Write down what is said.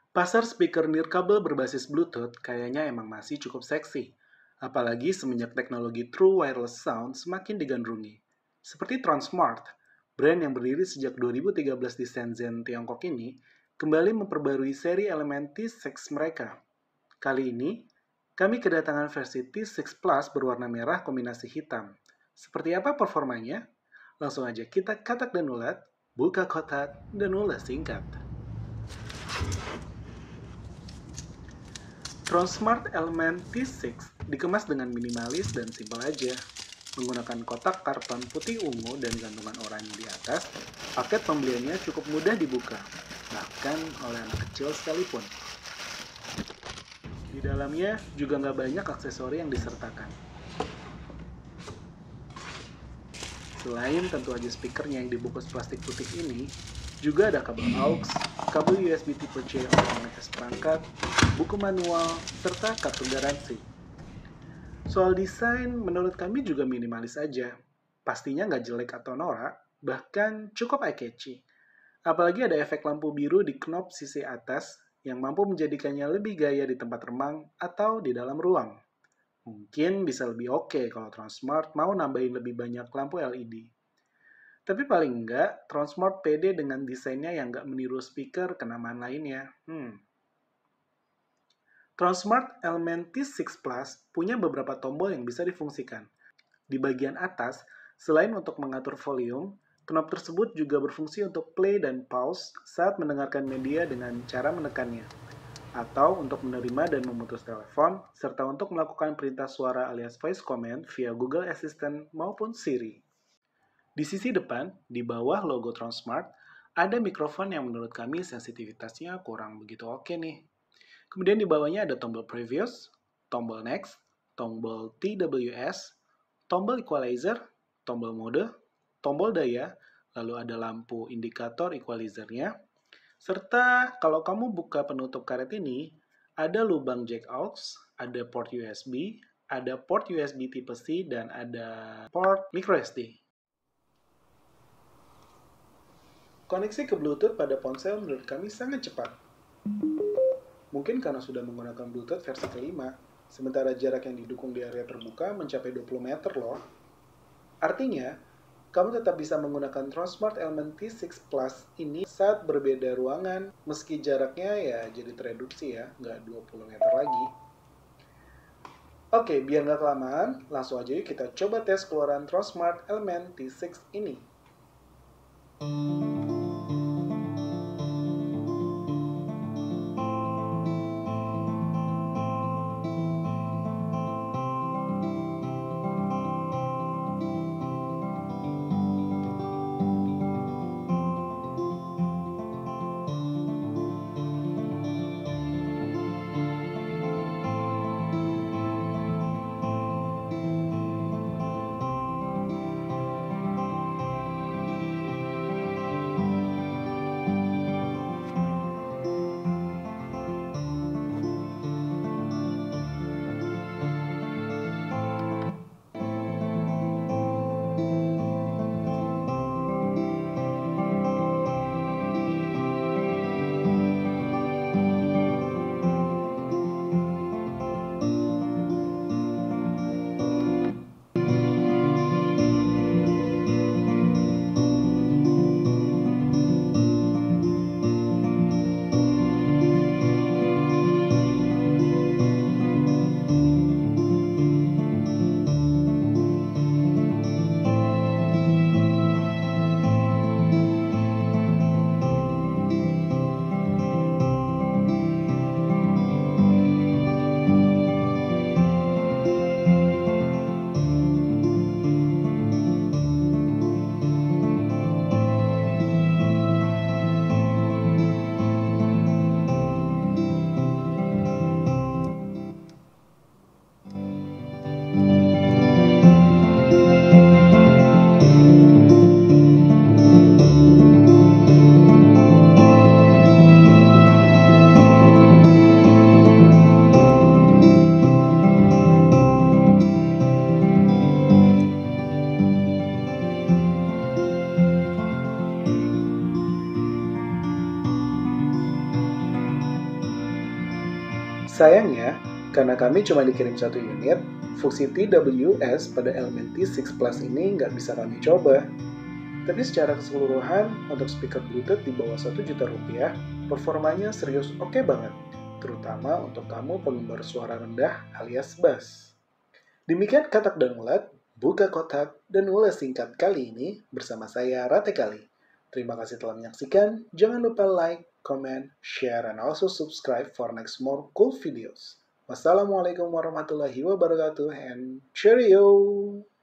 Pasar speaker nirkabel berbasis Bluetooth kayaknya emang masih cukup seksi. Apalagi semenjak teknologi True Wireless Sound semakin digandrungi. Seperti Transmart, brand yang berdiri sejak 2013 di Shenzhen, Tiongkok ini, kembali memperbarui seri elemen T6 mereka. Kali ini, kami kedatangan versi T6 Plus berwarna merah kombinasi hitam. Seperti apa performanya? Langsung aja kita katak dan ulat, buka kotak dan ulas singkat. Transmart Element T6 dikemas dengan minimalis dan simpel aja. Menggunakan kotak karton putih ungu dan gantungan oranye di atas, paket pembeliannya cukup mudah dibuka, bahkan oleh anak kecil sekalipun. Di dalamnya juga nggak banyak aksesori yang disertakan. Selain tentu aja speakernya yang dibungkus plastik putih ini, juga ada kabel AUX, kabel USB tipe C untuk mengakses perangkat, buku manual, serta kartu garansi. Soal desain, menurut kami juga minimalis aja. Pastinya nggak jelek atau norak, bahkan cukup eye-catchy. Apalagi ada efek lampu biru di knob sisi atas yang mampu menjadikannya lebih gaya di tempat remang atau di dalam ruang. Mungkin bisa lebih oke kalau Transmart mau nambahin lebih banyak lampu LED. Tapi paling enggak, Transmart pede dengan desainnya yang nggak meniru speaker kenamaan lainnya. Transmart Element T6 Plus punya beberapa tombol yang bisa difungsikan. Di bagian atas, selain untuk mengatur volume, knob tersebut juga berfungsi untuk play dan pause saat mendengarkan media dengan cara menekannya, atau untuk menerima dan memutus telepon, serta untuk melakukan perintah suara alias voice command via Google Assistant maupun Siri. Di sisi depan, di bawah logo Transmart, ada mikrofon yang menurut kami sensitivitasnya kurang begitu oke nih. Kemudian di bawahnya ada tombol previous, tombol next, tombol TWS, tombol equalizer, tombol mode, tombol daya, lalu ada lampu indikator equalizernya, serta kalau kamu buka penutup karet ini, ada lubang jack aux, ada port USB, ada port USB tipe C, dan ada port microSD. Koneksi ke Bluetooth pada ponsel menurut kami sangat cepat. Mungkin karena sudah menggunakan Bluetooth versi kelima, sementara jarak yang didukung di area terbuka mencapai 20 meter loh. Artinya, kamu tetap bisa menggunakan Transmart Element T6 Plus ini saat berbeda ruangan, meski jaraknya ya jadi tereduksi ya, nggak 20 meter lagi. Oke, biar nggak kelamaan, langsung aja yuk kita coba tes keluaran Transmart Element T6 ini. Sayangnya, karena kami cuma dikirim satu unit, fungsi TWS pada Elementy 6 Plus ini nggak bisa kami coba. Tapi secara keseluruhan, untuk speaker Bluetooth di bawah 1 juta rupiah, performanya serius oke banget, terutama untuk kamu penggemar suara rendah alias bass. Demikian katak dan ulat, buka kotak dan ulas singkat kali ini bersama saya Rate Kali. Terima kasih telah menyaksikan, jangan lupa like, comment, share, and also subscribe for next more cool videos. Wassalamualaikum warahmatullahi wabarakatuh and cheerio!